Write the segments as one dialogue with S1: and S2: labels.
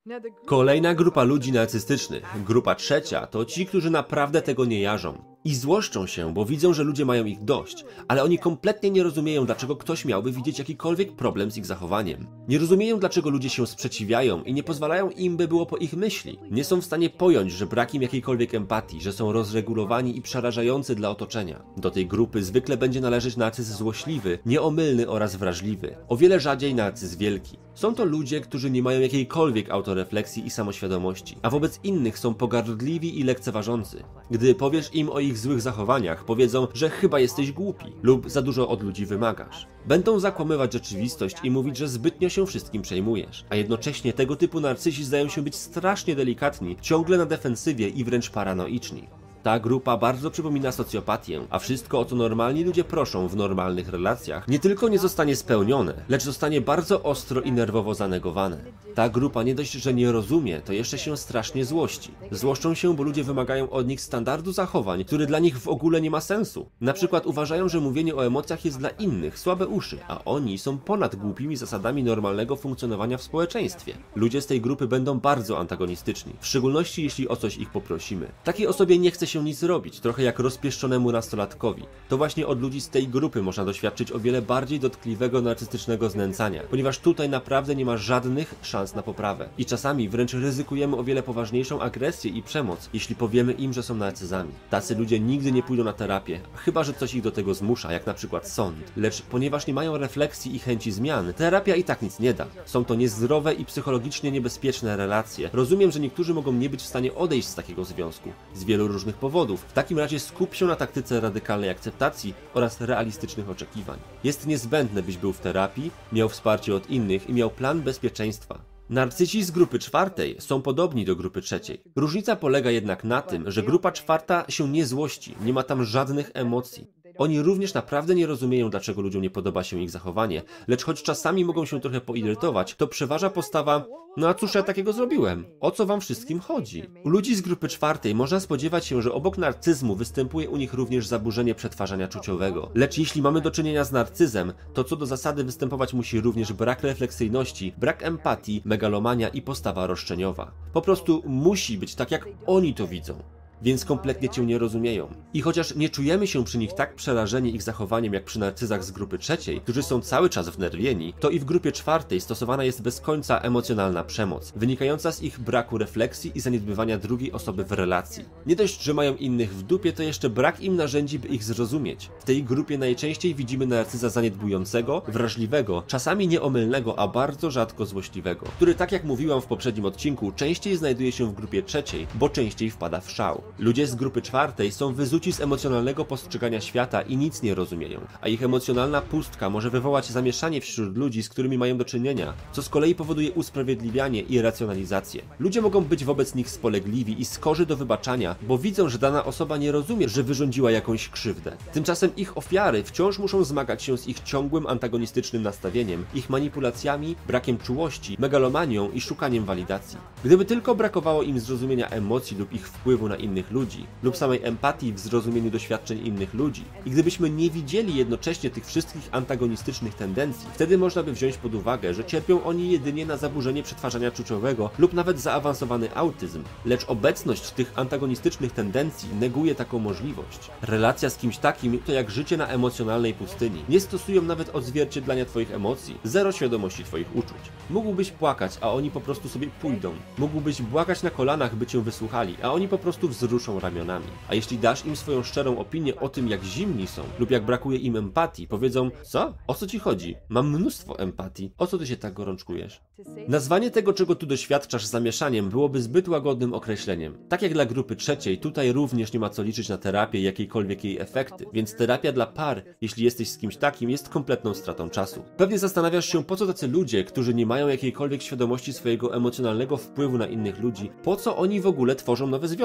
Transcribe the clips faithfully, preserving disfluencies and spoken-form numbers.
S1: Kolejna grupa ludzi narcystycznych, grupa trzecia, to ci, którzy naprawdę tego nie jarzą. I złoszczą się, bo widzą, że ludzie mają ich dość, ale oni kompletnie nie rozumieją, dlaczego ktoś miałby widzieć jakikolwiek problem z ich zachowaniem. Nie rozumieją, dlaczego ludzie się sprzeciwiają i nie pozwalają im, by było po ich myśli. Nie są w stanie pojąć, że brak im jakiejkolwiek empatii, że są rozregulowani i przerażający dla otoczenia. Do tej grupy zwykle będzie należeć narcyz złośliwy, nieomylny oraz wrażliwy. O wiele rzadziej narcyz wielki. Są to ludzie, którzy nie mają jakiejkolwiek autorefleksji i samoświadomości, a wobec innych są pogardliwi i lekceważący. Gdy powiesz im o ich złych zachowaniach, powiedzą, że chyba jesteś głupi lub za dużo od ludzi wymagasz. Będą zakłamywać rzeczywistość i mówić, że zbytnio się wszystkim przejmujesz, a jednocześnie tego typu narcyzi zdają się być strasznie delikatni, ciągle na defensywie i wręcz paranoiczni. Ta grupa bardzo przypomina socjopatię, a wszystko, o co normalni ludzie proszą w normalnych relacjach, nie tylko nie zostanie spełnione, lecz zostanie bardzo ostro i nerwowo zanegowane. Ta grupa nie dość, że nie rozumie, to jeszcze się strasznie złości. Złoszczą się, bo ludzie wymagają od nich standardu zachowań, który dla nich w ogóle nie ma sensu. Na przykład uważają, że mówienie o emocjach jest dla innych słabe uszy, a oni są ponad głupimi zasadami normalnego funkcjonowania w społeczeństwie. Ludzie z tej grupy będą bardzo antagonistyczni, w szczególności jeśli o coś ich poprosimy. Takiej osobie nie chce się nic robić, trochę jak rozpieszczonemu nastolatkowi. To właśnie od ludzi z tej grupy można doświadczyć o wiele bardziej dotkliwego narcystycznego znęcania, ponieważ tutaj naprawdę nie ma żadnych szans na poprawę. I czasami wręcz ryzykujemy o wiele poważniejszą agresję i przemoc, jeśli powiemy im, że są narcyzami. Tacy ludzie nigdy nie pójdą na terapię, chyba że coś ich do tego zmusza, jak na przykład sąd. Lecz ponieważ nie mają refleksji i chęci zmian, terapia i tak nic nie da. Są to niezdrowe i psychologicznie niebezpieczne relacje. Rozumiem, że niektórzy mogą nie być w stanie odejść z takiego związku, z wielu różnych powodów. W takim razie skup się na taktyce radykalnej akceptacji oraz realistycznych oczekiwań. Jest niezbędne, byś był w terapii, miał wsparcie od innych i miał plan bezpieczeństwa. Narcyzi z grupy czwartej są podobni do grupy trzeciej. Różnica polega jednak na tym, że grupa czwarta się nie złości, nie ma tam żadnych emocji. Oni również naprawdę nie rozumieją, dlaczego ludziom nie podoba się ich zachowanie, lecz choć czasami mogą się trochę poirytować, to przeważa postawa: no a cóż ja takiego zrobiłem? O co wam wszystkim chodzi? U ludzi z grupy czwartej można spodziewać się, że obok narcyzmu występuje u nich również zaburzenie przetwarzania czuciowego. Lecz jeśli mamy do czynienia z narcyzem, to co do zasady występować musi również brak refleksyjności, brak empatii, megalomania i postawa roszczeniowa. Po prostu musi być tak, jak oni to widzą. Więc kompletnie cię nie rozumieją. I chociaż nie czujemy się przy nich tak przerażeni ich zachowaniem jak przy narcyzach z grupy trzeciej, którzy są cały czas wnerwieni, to i w grupie czwartej stosowana jest bez końca emocjonalna przemoc, wynikająca z ich braku refleksji i zaniedbywania drugiej osoby w relacji. Nie dość, że mają innych w dupie, to jeszcze brak im narzędzi, by ich zrozumieć. W tej grupie najczęściej widzimy narcyza zaniedbującego, wrażliwego, czasami nieomylnego, a bardzo rzadko złośliwego, który, tak jak mówiłam w poprzednim odcinku, częściej znajduje się w grupie trzeciej, bo częściej wpada w szał. Ludzie z grupy czwartej są wyzuci z emocjonalnego postrzegania świata i nic nie rozumieją, a ich emocjonalna pustka może wywołać zamieszanie wśród ludzi, z którymi mają do czynienia, co z kolei powoduje usprawiedliwianie i racjonalizację. Ludzie mogą być wobec nich spolegliwi i skorzy do wybaczania, bo widzą, że dana osoba nie rozumie, że wyrządziła jakąś krzywdę. Tymczasem ich ofiary wciąż muszą zmagać się z ich ciągłym antagonistycznym nastawieniem, ich manipulacjami, brakiem czułości, megalomanią i szukaniem walidacji. Gdyby tylko brakowało im zrozumienia emocji lub ich wpływu na innych ludzi, lub samej empatii w zrozumieniu doświadczeń innych ludzi, i gdybyśmy nie widzieli jednocześnie tych wszystkich antagonistycznych tendencji, wtedy można by wziąć pod uwagę, że cierpią oni jedynie na zaburzenie przetwarzania czuciowego lub nawet zaawansowany autyzm, lecz obecność tych antagonistycznych tendencji neguje taką możliwość. Relacja z kimś takim to jak życie na emocjonalnej pustyni. Nie stosują nawet odzwierciedlania twoich emocji, zero świadomości twoich uczuć. Mógłbyś płakać, a oni po prostu sobie pójdą. Mógłbyś błagać na kolanach, by cię wysłuchali, a oni po prostu wzruszą ramionami. A jeśli dasz im swoją szczerą opinię o tym, jak zimni są lub jak brakuje im empatii, powiedzą: co? O co ci chodzi? Mam mnóstwo empatii. O co ty się tak gorączkujesz? Nazwanie tego, czego tu doświadczasz, zamieszaniem byłoby zbyt łagodnym określeniem. Tak jak dla grupy trzeciej, tutaj również nie ma co liczyć na terapię i jakiekolwiek jej efekty, więc terapia dla par, jeśli jesteś z kimś takim, jest kompletną stratą czasu. Pewnie zastanawiasz się, po co tacy ludzie, którzy nie mają jakiejkolwiek świadomości swojego emocjonalnego wpływu na innych ludzi, po co oni w ogóle tworzą nowe związki, skoro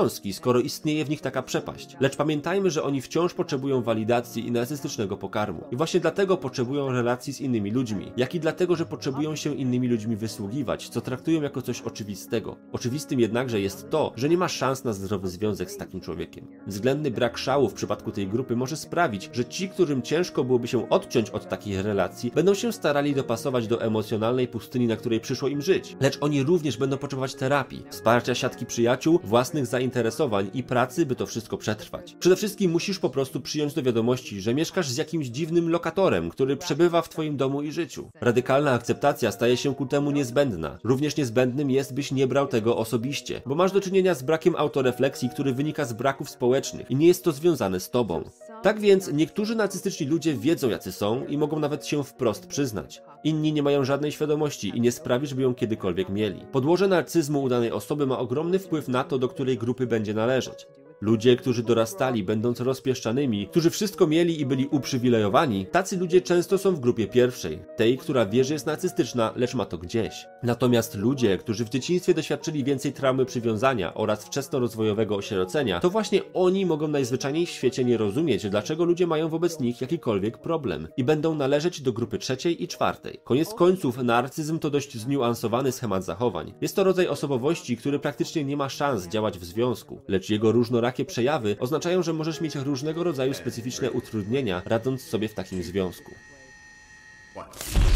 S1: skoro istnieje w nich taka przepaść. Lecz pamiętajmy, że oni wciąż potrzebują walidacji i narcystycznego pokarmu. I właśnie dlatego potrzebują relacji z innymi ludźmi, jak i dlatego, że potrzebują się innymi ludźmi wysługiwać, co traktują jako coś oczywistego. Oczywistym jednakże jest to, że nie ma szans na zdrowy związek z takim człowiekiem. Względny brak szału w przypadku tej grupy może sprawić, że ci, którym ciężko byłoby się odciąć od takich relacji, będą się starali dopasować do emocjonalnej pustyni, na której przyszło im żyć. Lecz oni również będą potrzebować terapii, wsparcia siatki przyjaciół, własnych zainteresowań i pracy, by to wszystko przetrwać. Przede wszystkim musisz po prostu przyjąć do wiadomości, że mieszkasz z jakimś dziwnym lokatorem, który przebywa w twoim domu i życiu. Radykalna akceptacja staje się ku temu niezbędna. Również niezbędnym jest, byś nie brał tego osobiście, bo masz do czynienia z brakiem autorefleksji, który wynika z braków społecznych i nie jest to związane z tobą. Tak więc niektórzy narcystyczni ludzie wiedzą, jacy są i mogą nawet się wprost przyznać. Inni nie mają żadnej świadomości i nie sprawi, żeby ją kiedykolwiek mieli. Podłoże narcyzmu u danej osoby ma ogromny wpływ na to, do której grupy będzie należeć. Ludzie, którzy dorastali, będąc rozpieszczanymi, którzy wszystko mieli i byli uprzywilejowani, tacy ludzie często są w grupie pierwszej, tej, która wie, że jest narcystyczna, lecz ma to gdzieś. Natomiast ludzie, którzy w dzieciństwie doświadczyli więcej traumy przywiązania oraz wczesnorozwojowego osierocenia, to właśnie oni mogą najzwyczajniej w świecie nie rozumieć, dlaczego ludzie mają wobec nich jakikolwiek problem i będą należeć do grupy trzeciej i czwartej. Koniec końców, narcyzm to dość zniuansowany schemat zachowań. Jest to rodzaj osobowości, który praktycznie nie ma szans działać w związku, lecz jego różnorakie przejawy oznaczają, że możesz mieć różnego rodzaju specyficzne utrudnienia, radząc sobie w takim związku.